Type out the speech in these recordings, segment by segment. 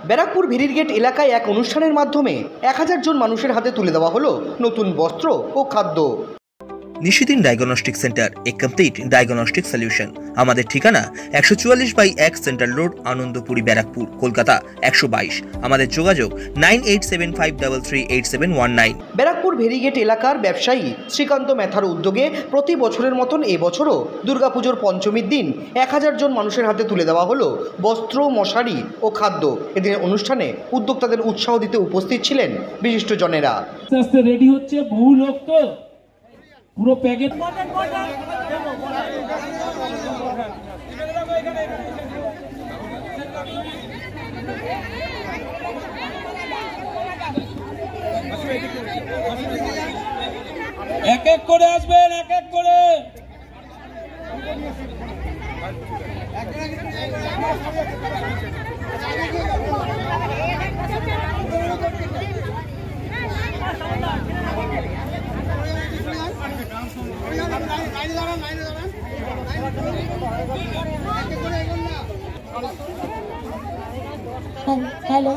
ব্যারাকপুর ভেরিরগেট এলাকায় এক অনুষ্ঠানের মাধ্যমে 1000 জন মানুষের হাতে তুলে দেওয়া হলো নতুন বস্ত্র ও খাদ্য। Nishidin diagnostic centre, a complete diagnostic solution. আমাদের ঠিকানা 144/1 সেন্ট্রাল রোড, আনন্দপুরি, ব্যারাকপুর, কলকাতা 122। আমাদের যোগাযোগ 9875338719। ব্যারাকপুর ভেরিগেট এলাকার ব্যবসায়ী শ্রীকান্ত মেথার উদ্যোগে প্রতি বছরের মতন এবছরও দুর্গাপুজোর পঞ্চমীর দিন 1000 জন মানুষের হাতে তুলে দেওয়া হলো বস্ত্র, মশারি ও খাদ্য। এদিনের অনুষ্ঠানে উদ্যোক্তাদের উৎসাহ দিতে উপস্থিত ছিলেন বিশিষ্টজনেরা। রেডি হচ্ছে বহু লোক, তো পুরো প্যাকেট এক এক করে আসবেন, এক এক করে। Hello,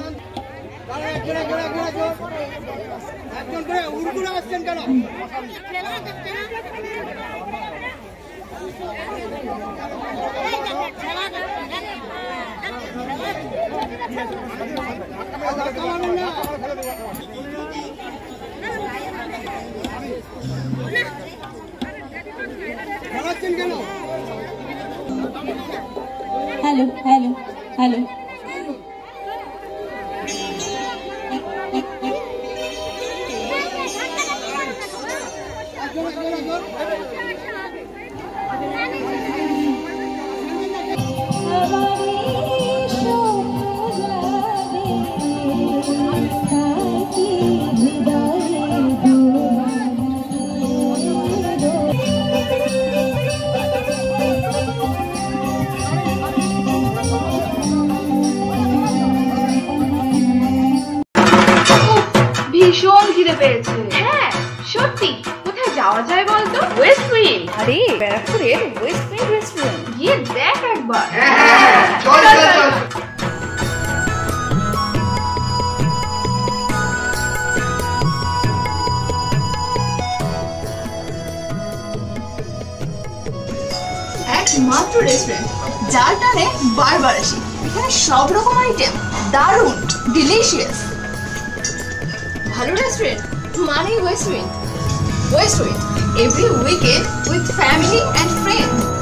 hello, hello, hello. ভীষণ খিদে পেয়েছে। হ্যাঁ সত্যি, কোথায় যাওয়া যায় বলতো? West Wind. আরে ব্যারাকপুরের ওয়েস্ট উইন্ড রেস্টুরেন্ট, গিয়ে দেখ একবার। একমাত্র রেস্টুরেন্ট যার টানে বারবার আসি। এখানে সব রকম আইটেম দারুণ, ডিলিশিয়াস। ভালো রেস্টুরেন্ট মানে West Wind. West Wind, every weekend with family and friends.